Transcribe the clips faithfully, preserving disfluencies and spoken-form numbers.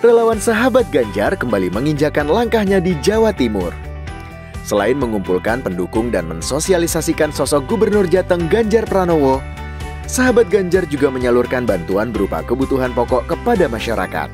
relawan sahabat Ganjar kembali menginjakan langkahnya di Jawa Timur. Selain mengumpulkan pendukung dan mensosialisasikan sosok Gubernur Jateng Ganjar Pranowo, sahabat Ganjar juga menyalurkan bantuan berupa kebutuhan pokok kepada masyarakat.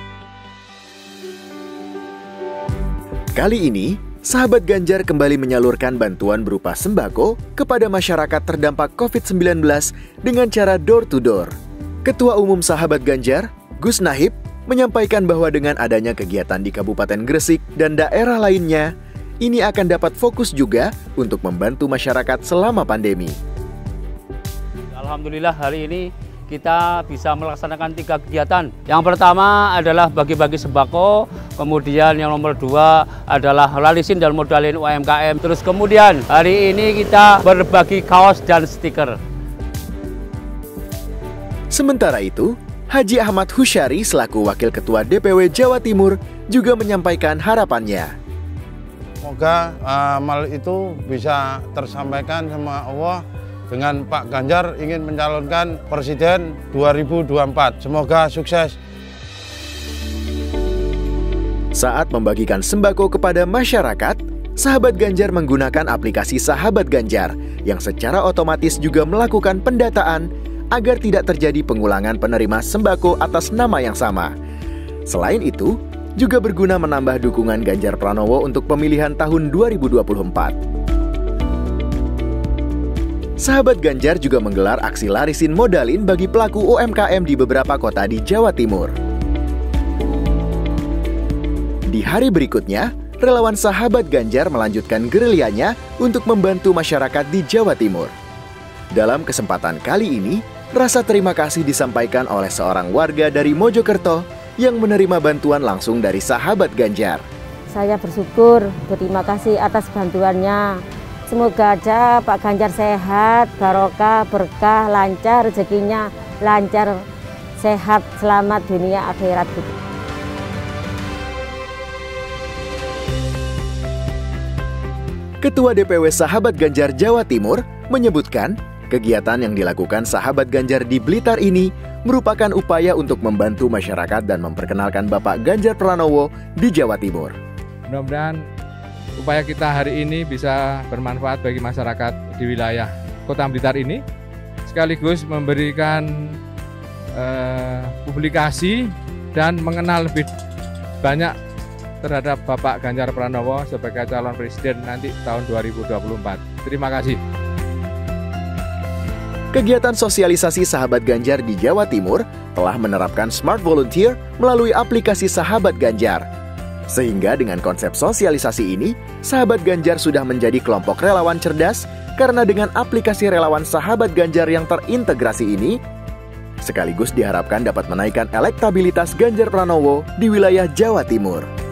Kali ini, sahabat Ganjar kembali menyalurkan bantuan berupa sembako kepada masyarakat terdampak covid sembilan belas dengan cara door-to-door. Ketua Umum Sahabat Ganjar, Gus Nahib, menyampaikan bahwa dengan adanya kegiatan di Kabupaten Gresik dan daerah lainnya, ini akan dapat fokus juga untuk membantu masyarakat selama pandemi. Alhamdulillah hari ini kita bisa melaksanakan tiga kegiatan. Yang pertama adalah bagi-bagi sembako, kemudian yang nomor dua adalah lalisin dan modalin U M K M. Terus kemudian hari ini kita berbagi kaos dan stiker. Sementara itu, Haji Ahmad Husyari selaku Wakil Ketua D P W Jawa Timur juga menyampaikan harapannya. Semoga amal itu bisa tersampaikan sama Allah dengan Pak Ganjar ingin mencalonkan Presiden dua ribu dua puluh empat. Semoga sukses. Saat membagikan sembako kepada masyarakat, sahabat Ganjar menggunakan aplikasi Sahabat Ganjar yang secara otomatis juga melakukan pendataan agar tidak terjadi pengulangan penerima sembako atas nama yang sama. Selain itu, juga berguna menambah dukungan Ganjar Pranowo untuk pemilihan tahun dua ribu dua puluh empat. Sahabat Ganjar juga menggelar aksi larisin modalin bagi pelaku U M K M di beberapa kota di Jawa Timur. Di hari berikutnya, relawan Sahabat Ganjar melanjutkan gerilyanya untuk membantu masyarakat di Jawa Timur. Dalam kesempatan kali ini, rasa terima kasih disampaikan oleh seorang warga dari Mojokerto yang menerima bantuan langsung dari Sahabat Ganjar. Saya bersyukur, berterima kasih atas bantuannya. Semoga aja Pak Ganjar sehat, barokah, berkah, lancar rezekinya, lancar, sehat, selamat dunia akhirat. Ketua D P W Sahabat Ganjar Jawa Timur menyebutkan kegiatan yang dilakukan Sahabat Ganjar di Blitar ini merupakan upaya untuk membantu masyarakat dan memperkenalkan Bapak Ganjar Pranowo di Jawa Timur. Mudah-mudahan upaya kita hari ini bisa bermanfaat bagi masyarakat di wilayah Kota Blitar ini, sekaligus memberikan eh, publikasi dan mengenal lebih banyak terhadap Bapak Ganjar Pranowo sebagai calon presiden nanti tahun dua ribu dua puluh empat. Terima kasih. Kegiatan sosialisasi Sahabat Ganjar di Jawa Timur telah menerapkan Smart Volunteer melalui aplikasi Sahabat Ganjar. Sehingga dengan konsep sosialisasi ini, Sahabat Ganjar sudah menjadi kelompok relawan cerdas karena dengan aplikasi relawan Sahabat Ganjar yang terintegrasi ini, sekaligus diharapkan dapat menaikkan elektabilitas Ganjar Pranowo di wilayah Jawa Timur.